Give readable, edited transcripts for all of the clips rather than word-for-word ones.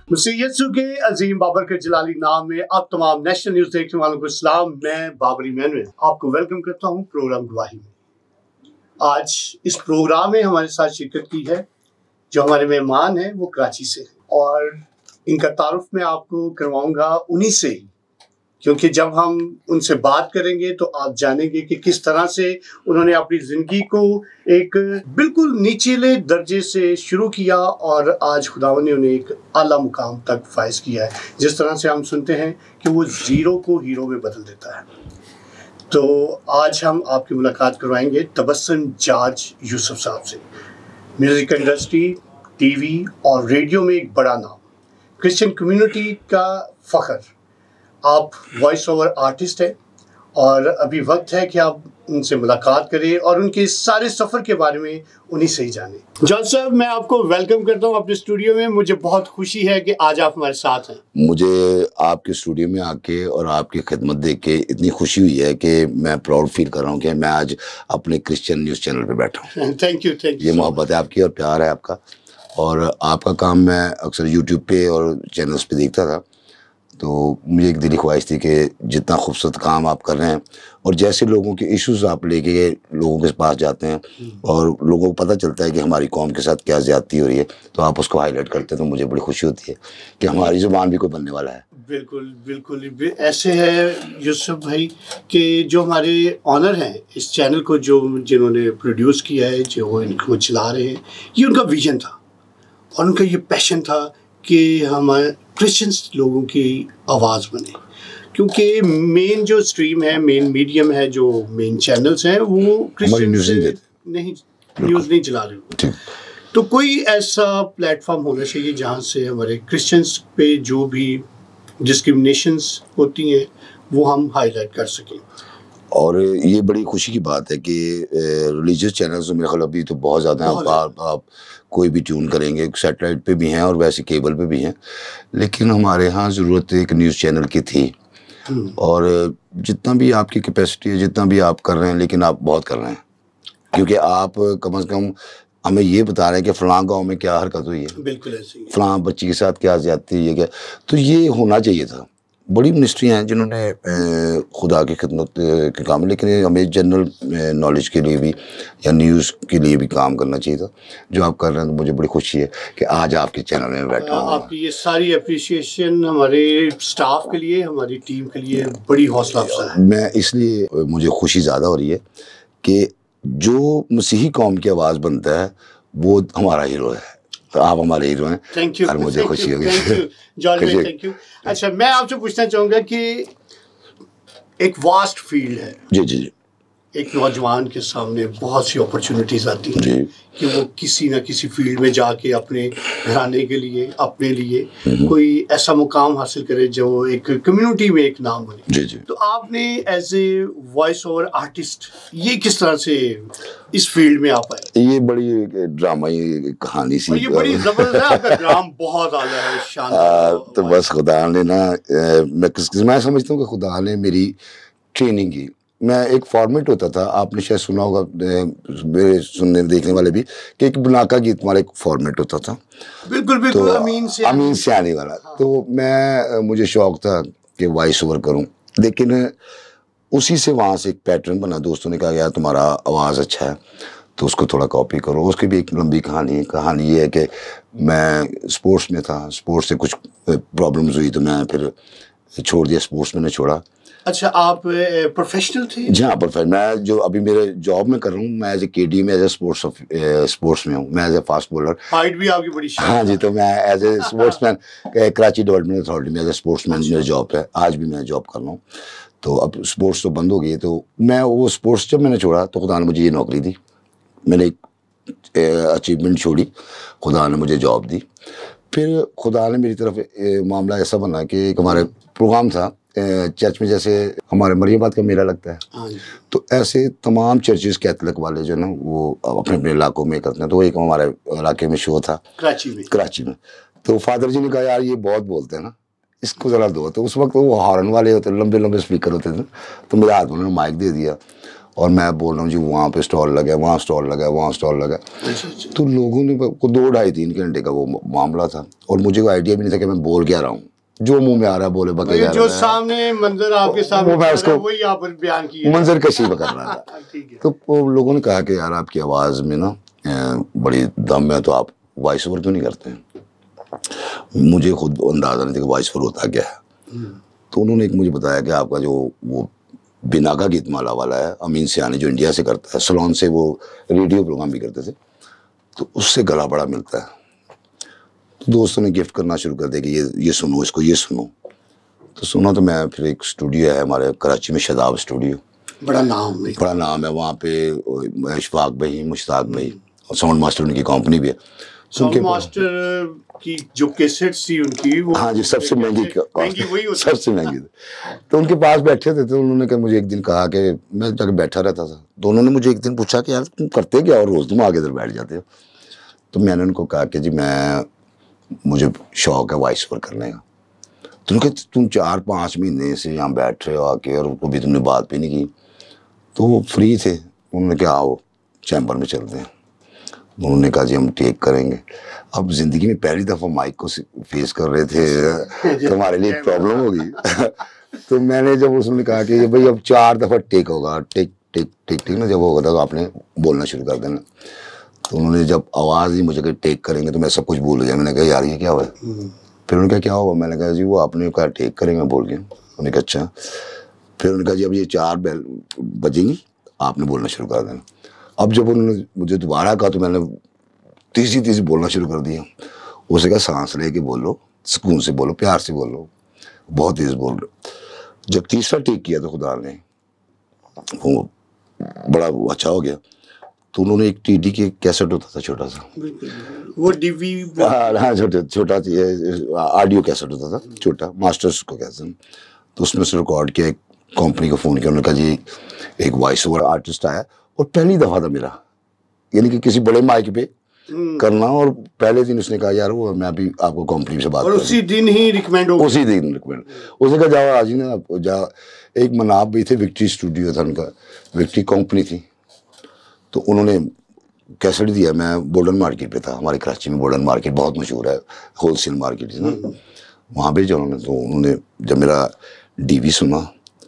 مسیح یسوع کے عظیم بابرکت جلالی نام میں آپ تمام نیشنل نیوز دیکھنے والوں کو اسلام. میں بابر ایمینویل آپ کو ویلکم کرتا ہوں پروگرام گواہی میں. آج اس پروگرام میں ہمارے ساتھ شرکت کی ہے جو ہمارے مہمان ہیں، وہ کراچی سے ہیں، اور ان کا تعارف میں آپ کو کرواؤں گا انہی سے ہی، کیونکہ جب ہم ان سے بات کریں گے تو آپ جانیں گے کہ کس طرح سے انہوں نے اپنی زندگی کو ایک بالکل نیچلے درجے سے شروع کیا اور آج خداوند نے انہیں ایک اعلیٰ مقام تک فائز کیا ہے. جس طرح سے ہم سنتے ہیں کہ وہ زیرو کو ہیرو میں بدل دیتا ہے. تو آج ہم آپ کی ملاقات کروائیں گے تبسم جارج یوسف صاحب سے. میوزک انڈسٹری، ٹی وی اور ریڈیو میں ایک بڑا نام، کرسچن کمیونٹی کا فخر. آپ وائس اوور آرٹسٹ ہیں اور ابھی وقت ہے کہ آپ ان سے ملاقات کریں اور ان کے سارے سفر کے بارے میں انہی سے ہی جانیں. جان صاحب، میں آپ کو ویلکم کرتا ہوں اپنے اسٹوڈیو میں. مجھے بہت خوشی ہے کہ آج آپ ہمارے ساتھ ہیں. مجھے آپ کے اسٹوڈیو میں آ کے اور آپ کی خدمت دیکھ کے اتنی خوشی ہوئی ہے کہ میں پراؤڈ فیل کر رہا ہوں کہ میں آج اپنے کرسچن نیوز چینل پہ بیٹھا ہوں. Thank you. یہ محبت ہے آپ کی اور پیار ہے آپ کا، اور آپ کا کام میں اکثر یوٹیوب پہ اور چینلز پہ دیکھتا تھا، تو مجھے ایک دلی خواہش تھی کہ جتنا خوبصورت کام آپ کر رہے ہیں اور جیسے لوگوں کے ایشوز آپ لے کے لوگوں کے پاس جاتے ہیں اور لوگوں کو پتہ چلتا ہے کہ ہماری قوم کے ساتھ کیا زیادتی ہو رہی ہے، تو آپ اس کو ہائی لائٹ کرتے ہیں، تو مجھے بڑی خوشی ہوتی ہے کہ ہماری زبان بھی کوئی بننے والا ہے. بالکل بالکل ایسے ہے یوسف بھائی کہ جو ہمارے آنر ہیں اس چینل کو، جنہوں نے پروڈیوس کیا ہے، جو ان کو چلا رہے ہیں، یہ ان کا ویژن تھا اور ان کا یہ پیشن تھا کہ ہمارے کرسچنس لوگوں کی آواز بنے. کیونکہ مین جو اسٹریم ہے، مین میڈیم ہے، جو مین چینلز ہیں، وہ کرسچنس نیوز نہیں چلا رہے ہوتے. تو کوئی ایسا پلیٹ فارم ہونا چاہیے جہاں سے ہمارے کرسچنس پہ جو بھی ڈسکرمنیشنز ہوتی ہیں وہ ہم ہائی لائٹ کر سکیں. اور یہ بڑی خوشی کی بات ہے کہ ریلیجیس چینلز میرے خیال ابھی تو بہت زیادہ ہیں. آپ کوئی بھی ٹیون کریں گے، سیٹلائٹ پہ بھی ہیں اور ویسے کیبل پہ بھی ہیں، لیکن ہمارے ہاں ضرورت ایک نیوز چینل کی تھی. اور جتنا بھی آپ کی کیپیسٹی ہے، جتنا بھی آپ کر رہے ہیں، لیکن آپ بہت کر رہے ہیں، کیونکہ آپ کم از کم ہمیں یہ بتا رہے ہیں کہ فلاں گاؤں میں کیا حرکت ہوئی ہے، بالکل ایسے ہی، فلاں بچی کے ساتھ کیا زیادتی ہوئی ہے، کیا. تو یہ ہونا چاہیے تھا. بڑی منسٹری ہیں جنہوں نے خدا کی خدمت کے کام، لیکن ہمیں جنرل نالج کے لیے بھی یا نیوز کے لیے بھی کام کرنا چاہیے تھا، جو آپ کر رہے ہیں. تو مجھے بڑی خوشی ہے کہ آج آپ کے چینل میں بیٹھا ہوں. آپ کی یہ ساری اپریشیشن ہمارے اسٹاف کے لیے، ہماری ٹیم کے لیے بڑی حوصلہ افزا ہے. میں اس لیے مجھے خوشی زیادہ ہو رہی ہے کہ جو مسیحی قوم کی آواز بنتا ہے وہ ہمارا ہیرو ہے. تو آپ ہمارے ہیرو ہیں. Thank you. اور مجھے خوشی ہوگی. جان بھائی تھینک یو. اچھا، میں آپ سے پوچھنا چاہوں گا کہ ایک واسٹ فیلڈ ہے. جی. ایک نوجوان کے سامنے بہت سی اپرچونیٹیز آتی ہیں جی. کہ وہ کسی نہ کسی فیلڈ میں جا کے اپنے گھرانے کے لیے، اپنے لیے کوئی ایسا مقام حاصل کرے جو ایک کمیونٹی میں ایک نام بنے. جی. تو آپ نے as a voice over artist یہ کس طرح سے اس فیلڈ میں آپ آئے؟ یہ بڑی ڈرامائی کہانی سی، یہ بڑی زبردست ہے. آپ کا ڈرام بہت اعلیٰ ہے، شاندار. تو بس خدا نے نا، میں سمجھتا ہوں کہ خدا نے میری ٹریننگ کی. میں ایک فارمیٹ ہوتا تھا، آپ نے شاید سنا ہوگا، میرے سننے دیکھنے والے بھی، کہ ایک بناکا گیت ہمارا ایک فارمیٹ ہوتا تھا. بالکل امین سیانی والا. تو مجھے شوق تھا کہ وائس اوور کروں، لیکن اسی سے وہاں سے ایک پیٹرن بنا. دوستوں نے کہا یار تمہارا آواز اچھا ہے تو اس کو تھوڑا کاپی کرو. اس کی بھی ایک لمبی کہانی یہ ہے کہ میں اسپورٹس میں تھا، اسپورٹس سے کچھ پرابلمز ہوئی تو میں پھر چھوڑ دیا، اسپورٹس میں نے چھوڑا. اچھا، آپ پروفیشنل تھے؟ جی ہاں، میں جو ابھی میرے جاب میں کر رہا ہوں، میں ایز اے کے ڈی میں ایز اے اسپورٹس میں ہوں. میں as a fast bowler. Height بھی آپ کی بڑی شاندار. ہاں جی. تو میں as a sportsman Karachi development authority میں ایز اے اسپورٹس مین میرا جاب ہے. آج بھی میں جاب کر رہا ہوں. تو اب اسپورٹس تو بند ہو گئی، تو میں وہ اسپورٹس جب میں نے چھوڑا تو خدا نے مجھے یہ نوکری دی. میں نے ایک اچیومنٹ چھوڑی، خدا نے مجھے جاب دی. پھر خدا نے میری طرف معاملہ ایسا بنا کہ ایک ہمارے پروگرام تھا چرچ میں، جیسے ہمارے مریم آباد کا میلہ لگتا ہے، تو ایسے تمام چرچز کیتھولک والے جو نا وہ اپنے اپنے علاقوں میں کرتے ہیں. تو ایک ہمارے علاقے میں شو تھا کراچی میں. تو فادر جی نے کہا یار یہ بہت بولتے ہیں نا، اس کو ذرا دو. تو اس وقت وہ ہارن والے ہوتے، لمبے اسپیکر ہوتے تھے. تو میرے ہاتھ میں انہوں نے مائک دے دیا اور میں بول رہا ہوں جی وہاں پہ اسٹال لگا ہے، وہاں اسٹال لگا ہے، وہاں اسٹال لگا ہے. تو لوگوں نے 2-2.5-3 گھنٹے کا وہ معاملہ تھا، اور مجھے کوئی آئیڈیا بھی نہیں تھا کہ میں بول کیا رہا ہوں. جو منہ میں آ رہا ہے بولے بکے جا رہا ہے، جو سامنے منظر آپ کے سامنے میں اس کو وہی آپ بیان کیا منظر کشی میں کر رہا تھا. تو لوگوں نے کہا کہ یار آپ کی آواز میں نا بڑی دم ہے، تو آپ وائس اوور کیوں نہیں کرتے ہیں؟ مجھے خود اندازہ نہیں تھا کہ وائس اوور ہوتا کیا ہے. تو انہوں نے ایک مجھے بتایا کہ آپ کا جو وہ بنا کا گیت مالا والا ہے امین سیانی، جو انڈیا سے کرتا ہے، سلون سے وہ ریڈیو پروگرام بھی کرتے تھے، تو اس سے گلا بڑا ملتا ہے. تو دوستوں نے گفٹ کرنا شروع کر دیا کہ یہ سنو، اس کو یہ سنو. تو سنا تو میں پھر ایک اسٹوڈیو ہے ہمارے کراچی میں، شاداب اسٹوڈیو، بڑا نام ہے وہاں پہ. اشفاق بھائی، مشتاق بھائی، اور ساؤنڈ ماسٹر ان کی کمپنی بھی ہے. ساؤنڈ ماسٹر کی جو کیسٹس تھی ان کی، ہاں جی، سب سے مہنگی وہی سب سے مہنگی. تو ان کے پاس بیٹھے تھے، تو انہوں نے مجھے ایک دن کہا کہ میں جا کے بیٹھا رہتا تھا، تو انہوں نے مجھے ایک دن پوچھا کہ یار تم کرتے کیا اور روز تم آگے ادھر بیٹھ جاتے ہو؟ تو میں نے ان کو کہا کہ جی مجھے شوق ہے وائس اوور کرنے کا. تو انہوں نے کہا تم 4-5 مہینے سے یہاں بیٹھ رہے ہو آ کے، اور کبھی تم نے بات بھی نہیں کی. تو وہ فری تھے، انہوں نے کہا آؤ چیمبر میں چلتے ہیں. انہوں نے کہا جی ہم ٹیک کریں گے. اب زندگی میں پہلی دفعہ مائک کو فیس کر رہے تھے، تو ہمارے لیے پرابلم ہوگی. تو میں نے جب اس نے کہا کہ بھائی اب 4 دفعہ ٹیک ہوگا، ٹیک ٹیک ٹیک ٹیک نا جب ہوگا تو آپ نے بولنا شروع کر دینا. تو انہوں نے جب آواز ہی مجھے کہ ٹیک کریں گے تو میں سب کچھ بھول گیا. میں نے کہا یار یہ کیا ہوا ہے؟ پھر انہوں نے کہا کیا ہوا؟ میں نے کہا جی وہ آپ نے کہا ٹیک کریں گے بول کے. انہوں نے کہا اچھا. پھر انہوں نے کہا جی اب یہ 4 بیل بجیں گی، آپ نے بولنا شروع کر دینا. اب جب انہوں نے مجھے دوبارہ کہا تو میں نے تیزی بولنا شروع کر دیا. اسے کہا سانس لے کے بولو، سکون سے بولو، پیار سے بولو، بہت تیز بول رہے. جب تیسرا ٹیک کیا تو خدا نے وہ بڑا اچھا ہو گیا. تو انہوں نے ایک ٹی ڈی کے کیسٹ ہوتا تھا چھوٹا سا، وہ ڈی وی، ہاں چھوٹا آڈیو کیسٹ ہوتا تھا چھوٹا، ماسٹرس کو کہتے ہیں. تو اس میں سے ریکارڈ کیا، ایک کمپنی کو فون کیا، انہوں نے کہا جی ایک وائس اوور آرٹسٹ آیا. اور پہلی دفعہ تھا میرا، یعنی کہ کسی بڑے مائک پہ کرنا. اور پہلے دن اس نے کہا یار وہ میں ابھی آپ کو کمپنی سے بات اور اسی دن ہی ریکمینڈ ہو، اسی دن ریکمینڈ. اس نے کہا جاؤ آج ہی نا جا. ایک مناب بھی تھے، وکٹری اسٹوڈیو تھا ان کا، وکٹری کمپنی تھی. تو انہوں نے کیسٹ دیا. میں بولڈن مارکیٹ پہ تھا، ہمارے کراچی میں بولڈن مارکیٹ بہت مشہور ہے، ہول سیل مارکیٹ ہے نا، وہاں پہ انہوں نے. تو انہوں نے جب میرا ڈی وی سنا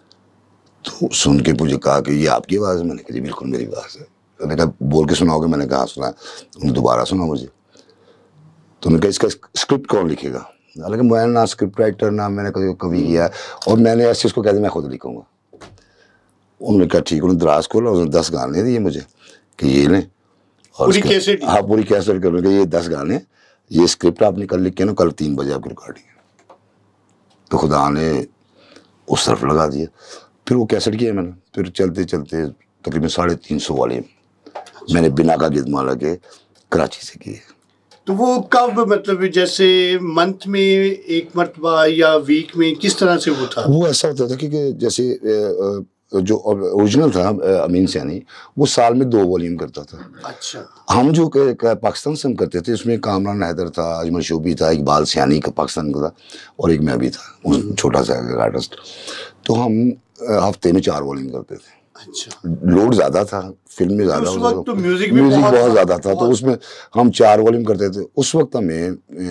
تو سن کے مجھے کہا کہ یہ آپ کی آواز ہے؟ میں نے کہا جی بالکل میری آواز ہے. انہوں نے کہا بول کے سناؤ گے؟ میں نے کہا سنا. انہوں نے دوبارہ سنا مجھے. تو انہوں نے کہا اس کا اسکرپٹ کون لکھے گا؟ حالانکہ میں نہ اسکرپٹ رائٹر نہ میں نے کبھی کیا، اور میں نے ایسے اس کو کہہ دیا میں خود لکھوں گا. انہوں نے کہا ٹھیک. انہوں نے دراز کھولا، انہوں نے 10 گانے دیے مجھے کہ یہ لیں، اور ہاں پوری کیسٹ کر کہ یہ 10 گانے، یہ اسکرپٹ آپ نے کل لکھ کے نا، کل 3 بجے آپ کی ریکارڈنگ ہے. تو خدا نے اس طرف لگا دیا. پھر وہ کیسٹ کیا میں نے. پھر چلتے چلتے تقریباً 350 والے میں نے بنا کا گیت مالا کے کراچی سے کیے. تو وہ کب، مطلب جیسے منتھ میں ایک مرتبہ یا ویک میں، کس طرح سے وہ تھا؟ وہ ایسا ہوتا تھا کہ جیسے جو اوریجنل تھا امین سیانی، وہ سال میں 2 والیوم کرتا تھا. اچھا. ہم جو پاکستان سے ہم کرتے تھے، اس میں کامران حیدر تھا، اجمل شوبی تھا، اقبال سیانی کا پاکستان کا تھا، اور ایک میں بھی تھا چھوٹا سا آرٹسٹ. تو ہم ہفتے میں 4 والیوم کرتے تھے. اچھا. لوڈ زیادہ تھا، فلم میں زیادہ، اس وقت تو میوزک بہت زیادہ تھا. تو اس میں ہم 4 والیوم کرتے تھے. اس وقت ہمیں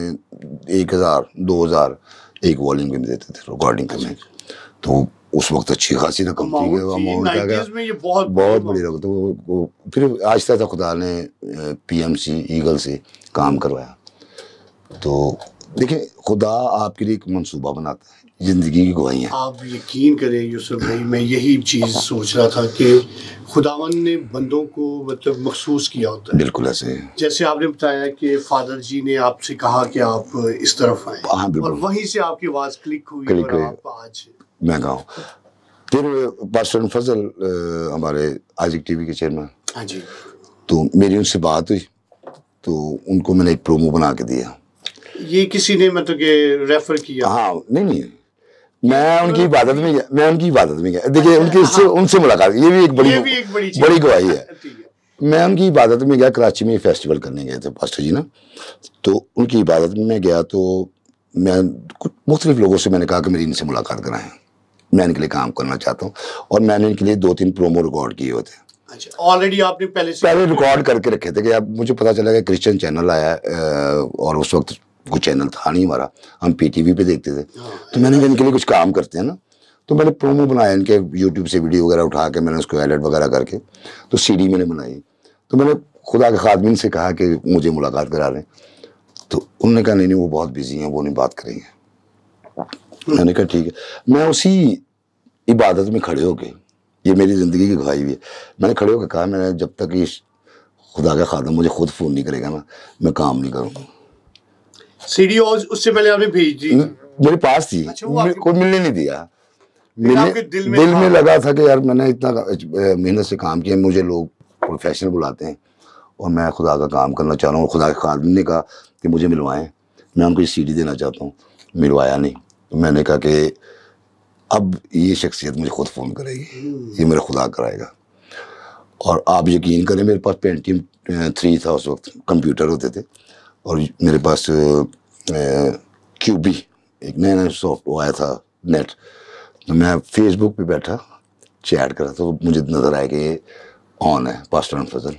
1000-2000 ایک والیوم کے دیتے تھے ریکارڈنگ کرنے. تو اس وقت اچھی خاصی رقم تھی، اماؤنٹ کا بہت بڑی رقم. تو پھر آہستہ آہستہ خدا نے پی ایم سی ایگل سے کام کروایا. تو دیکھیں خدا آپ کے لیے ایک منصوبہ بناتا ہے، زندگی کی گواہیاں. آپ یقین کریں یوسف بھائی، میں یہی چیز سوچ رہا تھا کہ خداوند نے بندوں کو مطلب مخصوص کیا ہوتا ہے. بالکل ایسے جیسے آپ نے بتایا کہ فادر جی نے آپ سے کہا کہ آپ اس طرف آئیں، اور وہیں سے آپ کی آواز کلک ہوئی اور آپ آج میں کہوں. پھر پاسٹر فضل ہمارے آئزک ٹی وی کے چیئرمین، ہاں جی، تو میری ان سے بات ہوئی، تو ان کو میں نے ایک پرومو بنا کے دیا. یہ کسی نے مطلب کہ ریفر کیا؟ ہاں نہیں، میں ان کی عبادت میں گیا. دیکھیے ان سے ملاقات، یہ بھی ایک بڑی گواہی ہے. میں ان کی عبادت میں گیا، کراچی میں فیسٹیول کرنے گئے تھے پاسٹر جی نا. تو ان کی عبادت میں گیا، تو میں کچھ مختلف لوگوں سے میں نے کہا کہ میری ان سے ملاقات کرائیں. میں ان کے لیے کام کرنا چاہتا ہوں. اور میں نے ان کے لیے 2-3 پرومو ریکارڈ کیے ہوتے ہیں. اچھا آلریڈی آپ نے پہلے ریکارڈ کر کے رکھے تھے کہ اب مجھے پتا چلا کہ کرسچن چینل آیا اور اس وقت کوئی چینل تھا نہیں ہمارا, ہم پی ٹی وی پہ دیکھتے تھے. تو میں نے ان کے لیے کچھ کام کرتے ہیں نا, تو میں نے پرومو بنایا ان کے یوٹیوب سے ویڈیو وغیرہ اٹھا کے میں نے اس کو ایڈٹ وغیرہ کر کے تو سی ڈی میں نے بنائی. تو میں نے خدا کے خادمین سے کہا کہ مجھے ملاقات کرا رہے ہیں. تو انہوں نے کہا نہیں وہ بہت بزی ہیں, وہ نہیں بات کریں گے. میں نے کہا ٹھیک ہے. میں اسی عبادت میں کھڑے ہو کے, یہ میری زندگی کی گواہی بھی ہے, میں نے کھڑے ہو کے کہا میں نے جب تک یہ خدا کا خادم مجھے خود فون نہیں کرے گا نا میں کام نہیں کروں گا. سی ڈی اس سے پہلے آپ نے بھیج دی میرے پاس تھی, کوئی ملنے نہیں دیا. دل میں لگا تھا کہ یار میں نے اتنا محنت سے کام کیا, مجھے لوگ پروفیشنل بلاتے ہیں اور میں خدا کا کام کرنا چاہ رہا ہوں. خدا کے خادم نے کہا کہ مجھے ملوائیں, میں ان کو یہ سی ڈی دینا چاہتا ہوں. ملوایا نہیں. تو میں نے کہا کہ اب یہ شخصیت مجھے خود فون کرے گی, یہ میرا خدا کرائے گا. اور آپ یقین کریں میرے پاس پینٹیم 3 تھا اس وقت, کمپیوٹر ہوتے تھے, اور میرے پاس کیوبی ایک نیا سافٹ آیا تھا نیٹ. تو میں فیس بک پہ بیٹھا چیٹ کر رہا تھا, تو مجھے نظر آیا کہ یہ آن ہے پاسٹر فضل.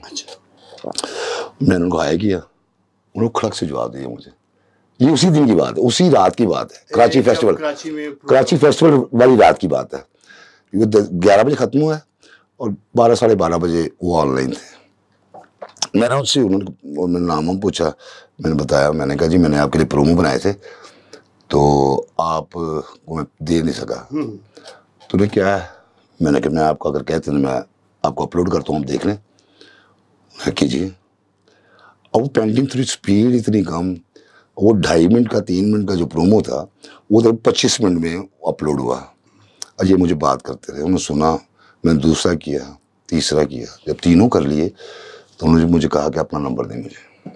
میں نے ان کو ہائے کیا, انہوں نے کھڑک سے جواب دیا مجھے. یہ اسی دن کی بات ہے, اسی رات کی بات ہے, کراچی فیسٹیول والی رات کی بات ہے. 11 بجے ختم ہوا ہے اور 12-12:30 بجے وہ آن لائن تھے. میں نے ان سے انہوں نے نام پوچھا, میں نے بتایا, میں نے کہا جی میں نے آپ کے لیے پرومو بنائے تھے تو آپ کو میں دے نہیں سکا. تو نے کیا ہے, میں نے کہا میں آپ کو اگر کہتے ہیں میں آپ کو اپلوڈ کرتا ہوں, آپ دیکھ لیں. کیجیے. اور وہ پینٹنگ 3 اسپیڈ اتنی کم, وہ 2.5 منٹ کا 3 منٹ کا جو پرومو تھا وہ 25 منٹ میں اپلوڈ ہوا. اور یہ مجھے بات کرتے رہے, انہوں نے سنا, میں نے دوسرا کیا, تیسرا کیا. جب تینوں کر لیے تو انہوں نے مجھے کہا کہ اپنا نمبر دیں مجھے.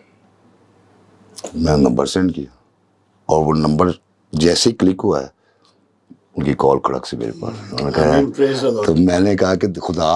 میں نمبر سینڈ کیا اور وہ نمبر جیسے ہی کلک ہوا ہے ان کی کال کھڑک سے میرے پاس. انہوں نے کہا, تو میں نے کہا کہ خدا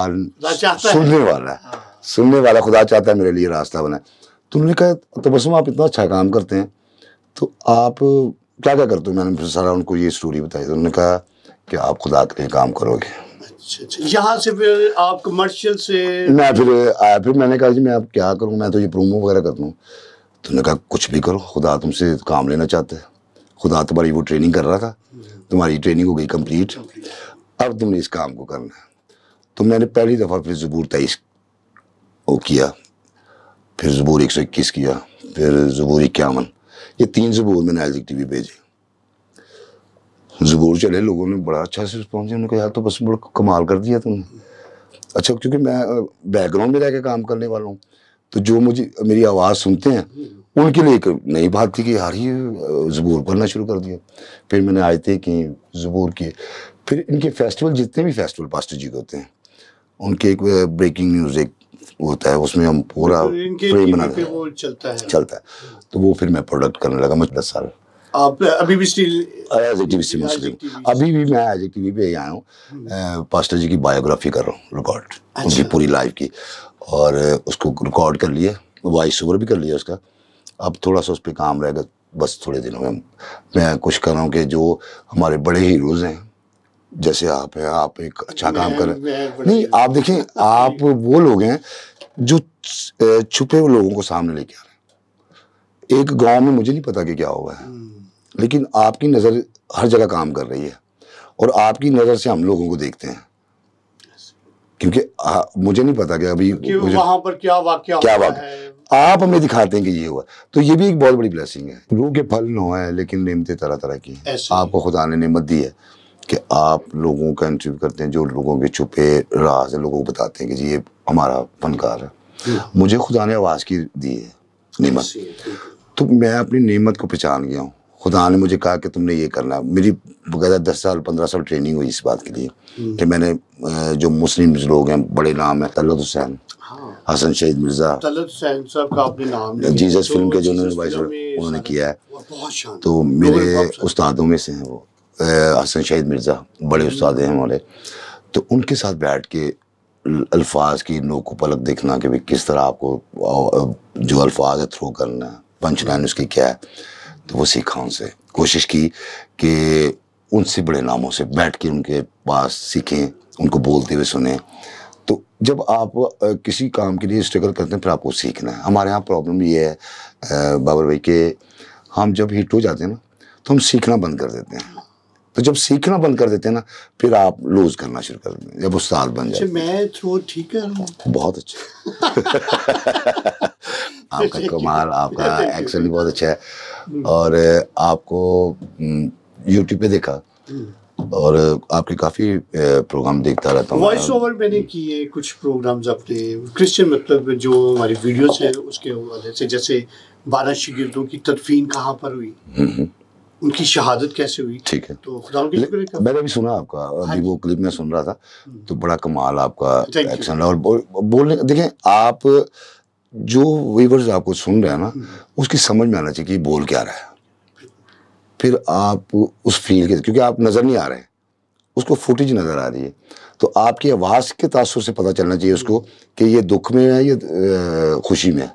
سننے والا خدا چاہتا ہے میرے لیے راستہ بنائے. تو انہوں نے کہا تبسم آپ اتنا اچھا کام کرتے ہیں تو آپ کیا کیا کرتے ہو. میں نے پھر سارا ان کو یہ اسٹوری بتائی. تو انہوں نے کہا کہ آپ خدا کے لیے کام کرو گے. یہاں سے پھر آپ کمرشل سے میں پھر میں نے کہا جی میں اب کیا کروں, میں تو یہ پرومو وغیرہ کرتا ہوں. تو نے کہا کچھ بھی کرو, خدا تم سے کام لینا چاہتا ہے. خدا تمہاری وہ ٹریننگ کر رہا تھا, تمہاری ٹریننگ ہو گئی کمپلیٹ, اب تم نے اس کام کو کرنا ہے. تو میں نے پہلی دفعہ پھر زبور 23 وہ کیا, پھر زبور 121 کیا, پھر زبور 51. یہ 3 زبور میں نے آئزک ٹی وی بھیجے. زبور چلے, لوگوں نے بڑا اچھا سے رسپانس دیا. انہوں نے کہا یار تو بس بڑا کمال کر دیا تم نے. اچھا کیونکہ میں بیک گراؤنڈ میں رہ کے کام کرنے والا ہوں, تو جو مجھے میری آواز سنتے ہیں ان کے لیے ایک نئی بات تھی کہ یار یہ زبور پڑھنا شروع کر دیا. پھر میں نے آیتیں کی, زبور کی. پھر ان کے فیسٹیول, جتنے بھی فیسٹیول پاسٹر جی کے ہوتے ہیں, ان کے ایک بریکنگ نیوز ایک ہوتا ہے, اس میں ہم پورا فریم بناتے ہیں, چلتا ہے. تو وہ پھر میں پروڈکٹ کرنے لگا. مجھے 10 سال. آپ ابھی بھی اسٹیل آئزک ٹی وی سے مسلم, ابھی بھی میں آئزک ٹی وی پہ آیا ہوں. پاسٹر جی کی بایوگرافی کر رہا ہوں ریکارڈ, ان کی پوری لائف کی, اور اس کو ریکارڈ کر لیا, وائس اوور بھی کر لیا اس کا. اب تھوڑا سا اس پہ کام رہے گا بس تھوڑے دنوں میں. میں کوشش کر رہا ہوں کہ جو ہمارے بڑے ہیروز ہیں جیسے آپ ہیں, آپ ایک اچھا کام کر رہے ہیں. نہیں آپ دیکھیں, آپ وہ لوگ ہیں جو چھپے ہوئے لوگوں کو سامنے لے کے آ رہے ہیں. ایک گاؤں میں مجھے نہیں پتا کہ کیا ہوا ہے, لیکن آپ کی نظر ہر جگہ کام کر رہی ہے, اور آپ کی نظر سے ہم لوگوں کو دیکھتے ہیں. کیونکہ مجھے نہیں پتا کہ ابھی وہاں پر کیا واقعہ ہے, آپ ہمیں دکھاتے ہیں کہ یہ ہوا. تو یہ بھی ایک بہت بڑی بلیسنگ ہے. روح کے پھل نہ ہے لیکن نعمتیں طرح طرح کی ہیں. آپ کو خدا نے نعمت دی ہے کہ آپ لوگوں کا انٹرویو کرتے ہیں, جو لوگوں کے چھپے راز ہیں لوگوں کو بتاتے ہیں کہ جی یہ ہمارا فنکار ہے. مجھے خدا نے آواز کی دی ہے نعمت, تو میں اپنی نعمت کو پہچان گیا ہوں. خدا نے مجھے کہا کہ تم نے یہ کرنا. میری بغیر 10 سال 15 سال ٹریننگ ہوئی اس بات کے لیے کہ میں نے جو مسلم لوگ ہیں بڑے نام ہیں, طلعت حسین, حسن شہید مرزا, جیزس فلم کے جو انہوں نے کیا ہے, تو میرے استادوں میں سے ہیں وہ. حسن شہید مرزا بڑے استاد ہیں ہمارے. تو ان کے ساتھ بیٹھ کے الفاظ کی نوک و پلک دیکھنا کہ کس طرح آپ کو جو الفاظ ہے تھرو کرنا ہے, پنچ لائن اس کی کیا ہے, تو وہ سیکھا ان سے. کوشش کی کہ ان سے بڑے ناموں سے بیٹھ کے ان کے پاس سیکھیں, ان کو بولتے ہوئے سنیں. تو جب آپ کسی کام کے لیے اسٹرگل کرتے ہیں پھر آپ کو سیکھنا ہے. ہمارے یہاں پرابلم یہ ہے بابر بھائی کہ ہم جب ہٹ ہو جاتے ہیں نا تو ہم سیکھنا بند کر دیتے ہیں. تو جب سیکھنا بند کر دیتے ہیں نا پھر آپ لوز کرنا شروع کر دیتے ہیں. جب استاد بن جائے میں تھرو ٹھیک کر رہا ہوں, بہت اچھا. آپ کا کمال, آپ کا ایکسن بھی بہت اچھا ہے. اور آپ کو یوٹیوب پہ دیکھا اور آپ کے کافی پروگرام دیکھتا رہتا ہوں. وائس اوور میں نے کیے کچھ پروگرامز اپنے کرسچن, مطلب جو ہماری ویڈیوز ہیں اس کے حوالے سے, جیسے 12 شاگردوں کی تدفین کہاں پر ہوئی, ان کی شہادت کیسے ہوئی. ٹھیک ہے, تو خدا ان کی شکر ہے. میں نے بھی سنا آپ کا, ابھی وہ کلپ میں سن رہا تھا, تو بڑا کمال آپ کا ایکشن. اور بولنے دیکھیں, آپ جو ویورز آپ کو سن رہے ہیں نا اس کی سمجھ میں آنا چاہیے کہ بول کیا رہا ہے. پھر آپ اس فیل کے, کیونکہ آپ نظر نہیں آ رہے ہیں, اس کو فوٹیج نظر آ رہی ہے, تو آپ کی آواز کے تاثر سے پتہ چلنا چاہیے اس کو کہ یہ دکھ میں ہے یہ خوشی میں ہے.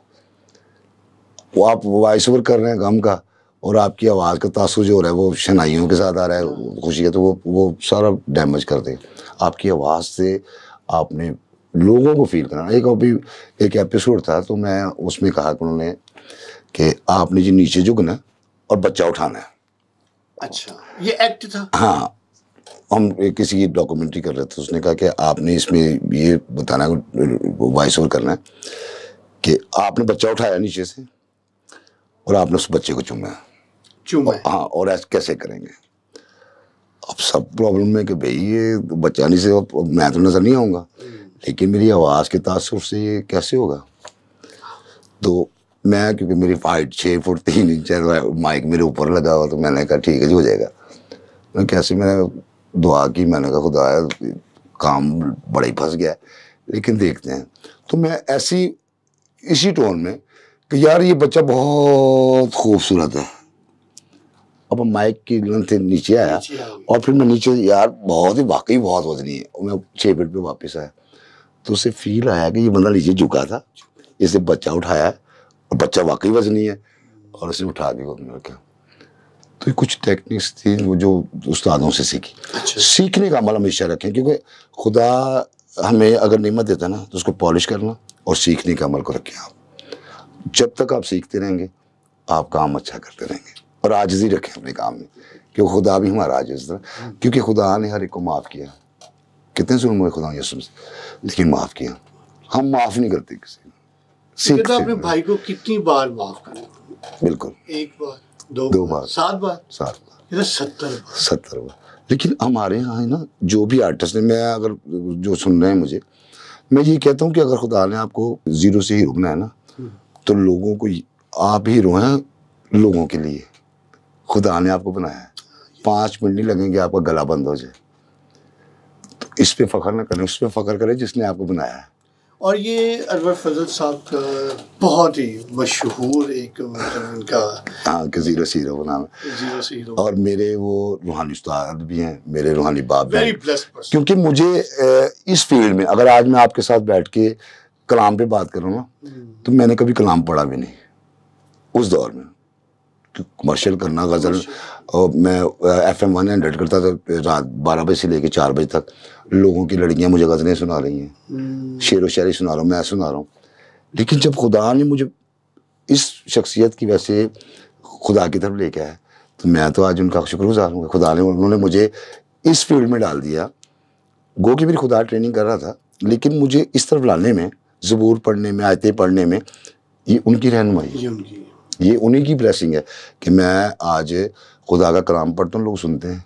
وہ آپ وائس اوور کر رہے ہیں غم کا, اور آپ کی آواز کا تاثر جو ہو رہا ہے وہ شنائیوں کے ساتھ آ رہا ہے خوشی کا, تو وہ سارا ڈیمیج کر دے. آپ کی آواز سے آپ نے لوگوں کو فیل کرنا. ایک ایپیسوڈ تھا تو میں اس میں کہا کہ انہوں نے کہ آپ نے جی نیچے جھکنا اور بچہ اٹھانا ہے. اچھا, یہ ایکٹ تھا. ہاں, ہم کسی کی ڈاکومنٹری کر رہے تھے, اس نے کہا کہ آپ نے اس میں یہ بتانا وائس اوور کرنا ہے کہ آپ نے بچہ اٹھایا نیچے سے اور آپ نے اس بچے کو چوما ہے. ہاں, اور ایسے کیسے کریں گے. اب سب پرابلم ہے کہ بھئی یہ بچہ نہیں سے, میں تو نظر نہیں آؤں گا, لیکن میری آواز کے تاثر سے یہ کیسے ہوگا. تو میں, کیونکہ میری ہائٹ 6 فٹ 3 انچ ہے, مائک میرے اوپر لگا ہوا, تو میں نے کہا ٹھیک ہے جی ہو جائے گا. میں کیسے, میں نے دعا کی, میں نے کہا خدا کام بڑا ہی پھنس گیا ہے, لیکن دیکھتے ہیں. تو میں اسی ٹون میں کہ یار یہ بچہ بہت خوبصورت ہے. اب مائک کی لن سے نیچے آیا, اور پھر میں نیچے, یار بہت ہی واقعی بہت وزنی ہے, اور میں 6 فٹ پہ واپس آیا. تو اسے فیل آیا کہ یہ بندہ نیچے جھکا تھا, اسے بچہ اٹھایا, اور بچہ واقعی وزنی ہے, اور اسے اٹھا کے گود میں رکھا. تو یہ کچھ ٹیکنکس تھی وہ جو استادوں سے سیکھی. سیکھنے کا عمل ہمیشہ رکھیں, کیونکہ خدا ہمیں اگر نعمت دیتا ہے نا تو اس کو پالش کرنا اور سیکھنے کا عمل کو رکھیں. آپ جب تک آپ سیکھتے رہیں گے آپ کام اچھا کرتے رہیں گے, اور عاجزی رکھیں اپنے کام میں, کیونکہ خدا بھی ہمارا عاجز تھا, کیونکہ خدا نے ہر ایک کو معاف کیا. کتنے ظلم ہوئے خدا یسوع سے, لیکن معاف کیا. ہم معاف نہیں کرتے کسی کو. اپنے بھائی کو کتنی بار معاف کریں. بالکل, 1 بار 2 بار 7 بار 70 بار. لیکن ہمارے یہاں ہے نا جو بھی آرٹسٹ ہیں, میں اگر جو سن رہے ہیں مجھے, میں یہ کہتا ہوں کہ اگر خدا نے آپ کو زیرو سے ہی رکنا ہے نا, تو لوگوں کو, آپ ہیرو ہیں لوگوں کے لیے. خدا نے آپ کو بنایا ہے, 5 منٹ نہیں لگیں گے آپ کا گلا بند ہو جائے. تو اس پہ فخر نہ کریں, اس پہ فخر کریں جس نے آپ کو بنایا ہے. اور یہ انور فضل صاحب کا بہت ہی مشہور ایک ان کا, ہاں کہ زیرو سیرو نام ہے. اور میرے وہ روحانی استاد بھی ہیں, میرے روحانی باپ بھی ہیں, کیونکہ مجھے اس فیلڈ میں, اگر آج میں آپ کے ساتھ بیٹھ کے کلام پہ بات کروں نا, تو میں نے کبھی کلام پڑھا بھی نہیں اس دور میں. کمرشل کرنا, غزل, اور میں FM 100 کرتا تھا رات 12 بجے سے لے کے 4 بجے تک. لوگوں کی لڑکیاں مجھے غزلیں سنا رہی ہیں, شعر و شاعری سنا رہا ہوں, میں سنا رہا ہوں. لیکن جب خدا نے مجھے اس شخصیت کی وجہ سے خدا کی طرف لے کے آیا, تو میں تو آج ان کا شکر گزار ہوں. خدا نے, انہوں نے مجھے اس فیلڈ میں ڈال دیا. گو کہ میری خدا ٹریننگ کر رہا تھا, لیکن مجھے اس طرف لانے میں, زبور پڑھنے میں, آیتیں پڑھنے میں, یہ ان کی رہنمائی, یہ انہی کی بلیسنگ ہے کہ میں آج خدا کا کلام پڑھتا ہوں. لوگ سنتے ہیں,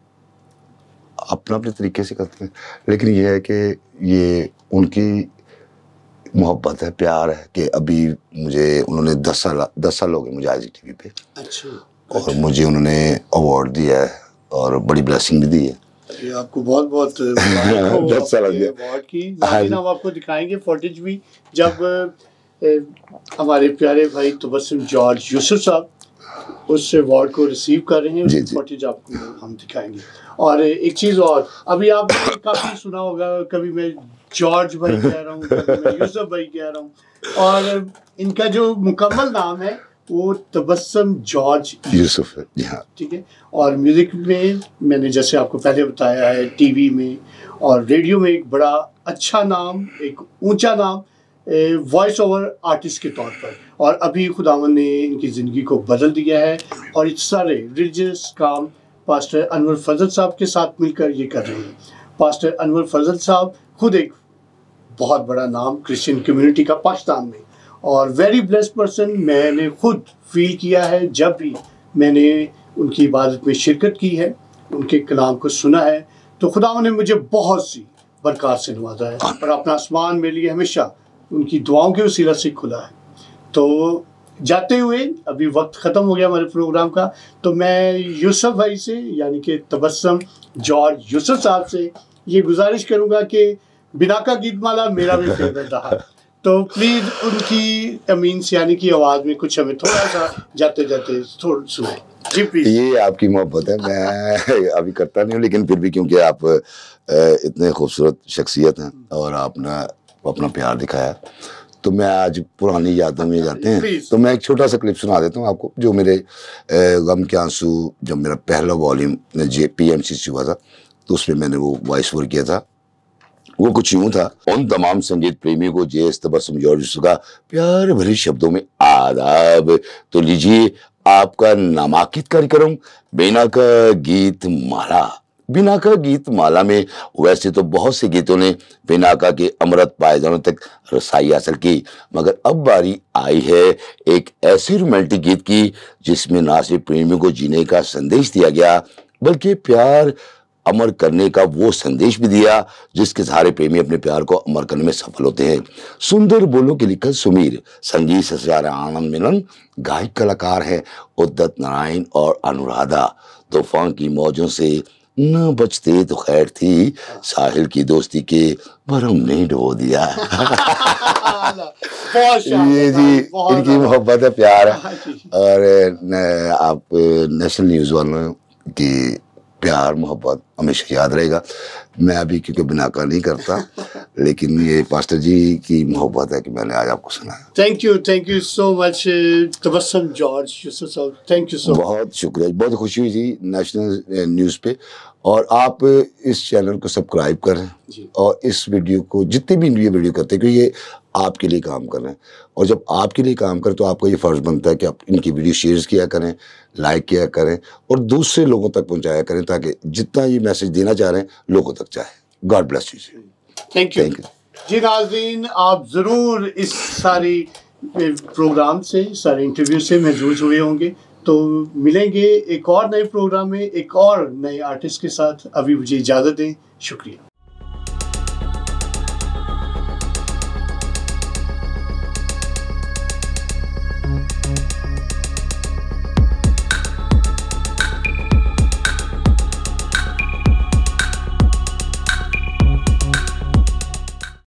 اپنے طریقے سے کرتے ہیں, لیکن یہ ہے کہ یہ ان کی محبت ہے, پیار ہے. کہ ابھی مجھے انہوں نے 10 سال ہو گئے مجھے آج TV پہ, اور مجھے انہوں نے ایوارڈ دیا ہے اور بڑی بلیسنگ بھی دی ہے. آپ کو بہت بہت 10 سال ایوارڈ کی. ہم آپ کو دکھائیں گے فوٹیج بھی, جب ہمارے پیارے بھائی تبسم جارج یوسف صاحب اس ایوارڈ کو ریسیو کر رہے ہیں. فوٹیج آپ کو ہم دکھائیں گے. اور ایک چیز اور, ابھی آپ نے کافی سنا ہوگا, کبھی میں جارج بھائی کہہ رہا ہوں, کبھی میں یوسف بھائی کہہ رہا ہوں, اور ان کا جو مکمل نام ہے وہ تبسم جارج یوسف ہے جی ہاں. ٹھیک ہے. اور میوزک میں نے جیسے آپ کو پہلے بتایا ہے ٹی وی میں اور ریڈیو میں ایک بڑا اچھا نام, ایک اونچا نام وائس اوور آرٹسٹ کے طور پر, اور ابھی خداوند نے ان کی زندگی کو بدل دیا ہے اور اس سارے ریلیجیس کام پاسٹر انور فضل صاحب کے ساتھ مل کر یہ کر رہے ہیں. پاسٹر انور فضل صاحب خود ایک بہت بڑا نام کرسچین کمیونٹی کا پاکستان میں, اور ویری بلیسڈ پرسن. میں نے خود فیل کیا ہے جب بھی میں نے ان کی عبادت میں شرکت کی ہے, ان کے کلام کو سنا ہے, تو خداوند نے مجھے بہت سی برکات سے نوازا ہے, اور اپنا آسمان میرے لیے ہمیشہ ان کی دعاؤں کے وسیلہ سے کھلا ہے. تو جاتے ہوئے ابھی وقت ختم ہو گیا ہمارے پروگرام کا, تو میں یوسف بھائی سے یعنی کہ تبسم جارج یوسف صاحب سے یہ گزارش کروں گا کہ بناکا گیت مالا میرا بھی فیوریٹ رہا, تو پلیز ان کی امینس یعنی کہ آواز میں کچھ ہمیں تھوڑا سا جاتے جاتے سنائیں. جی پلیز. یہ آپ کی محبت ہے, میں ابھی کرتا نہیں ہوں, لیکن پھر بھی کیونکہ آپ اتنے خوبصورت شخصیت ہیں اور آپ نے اپنا پیار دکھایا, تو میں آج پرانی یادوں میں جاتے ہیں. تو میں ایک چھوٹا سا کلپ سنا دیتا ہوں آپ کو, جو میرے غم کے آنسو جب میرا پہلا والیوم PMC سے ہوا تھا, تو اس میں نے وہ وائس اوور کیا تھا. وہ کچھ یوں تھا. ان تمام سنگیت پریمیوں کو جیس تبسم جارج کا پیار بھری شبدوں میں آداب. تو لیجیے آپ کا ناماکت کاریکرم بینا کا گیت مالا. بینا کا گیت مالا میں ویسے تو بہت سے گیتوں نے بیناکا کے امرت پائیدانوں تک رسائی حاصل کی, مگر اب باری آئی ہے ایک ایسے رومانٹک گیت کی جس میں نہ صرف پریمیوں کو جینے کا سندیش دیا گیا, بلکہ پیار امر کرنے کا وہ سندیش بھی دیا جس کے سہارے پریمی اپنے پیار کو امر کرنے میں سفل ہوتے ہیں. سندر بولوں کے لکھت سمیر, سنگیت سسرار آنند ملن, گائک کلاکار ہے ادت نارائن اور انورادھا. طوفان کی موجوں سے نہ بچتے تو خیر تھی, ساحل کی دوستی کے بھرم نے ڈبو دیا. یہ جی ان کی محبت ہے, پیار ہے. اور آپ نیشنل نیوز والوں کی پیار محبت ہمیشہ یاد رہے گا. میں ابھی کیونکہ بناکا نہیں کرتا, لیکن یہ پاسٹر جی کی محبت ہے کہ میں نے آج آپ کو سنایا. Thank you so much Tabassum George Yousuf Sahab, thank you سو. بہت شکریہ, بہت خوشی ہوئی تھی نیشنل نیوز پہ. اور آپ اس چینل کو سبسکرائب کریں اور اس ویڈیو کو جتنے بھی یہ ویڈیو کرتے ہیں, کیونکہ یہ آپ کے لیے کام کر رہے ہیں, اور جب آپ کے لیے کام کریں تو آپ کا یہ فرض بنتا ہے کہ آپ ان کی ویڈیو شیئر کیا کریں, لائک کیا کریں, اور دوسرے لوگوں تک پہنچایا کریں, تاکہ جتنا یہ میسج دینا چاہ رہے ہیں لوگوں تک جائے. God bless you. Thank you. جی ناظرین, آپ ضرور اس ساری پروگرام سے, سارے انٹرویو سے محظوظ ہوئے ہوں گے. تو ملیں گے ایک اور نئے پروگرام میں ایک اور نئے آرٹسٹ کے ساتھ. ابھی مجھے اجازت دیں. شکریہ.